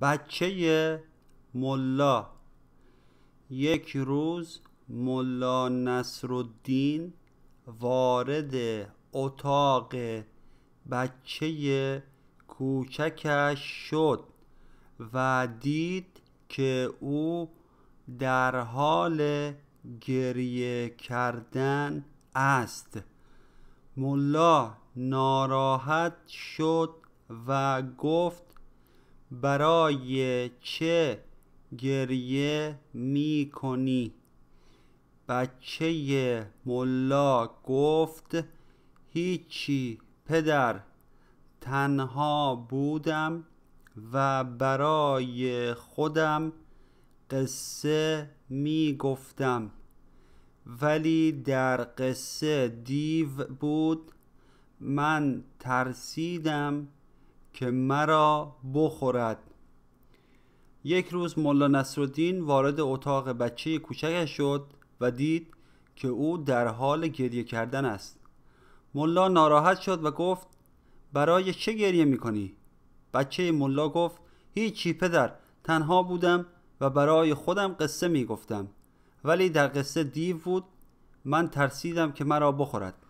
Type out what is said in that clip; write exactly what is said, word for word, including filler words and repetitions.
بچه ملا. یک روز ملا نصرالدین وارد اتاق بچه کوچکش شد و دید که او در حال گریه کردن است. ملا ناراحت شد و گفت برای چه گریه می کنی؟ بچه ملا گفت هیچی پدر، تنها بودم و برای خودم قصه می گفتم، ولی در قصه دیو بود. من ترسیدم که مرا بخورد. یک روز ملا نصرالدین وارد اتاق بچه کوچکش شد و دید که او در حال گریه کردن است. ملا ناراحت شد و گفت برای چه گریه میکنی؟ بچه ملا گفت هیچی پدر، تنها بودم و برای خودم قصه میگفتم، ولی در قصه دیو بود. من ترسیدم که مرا بخورد.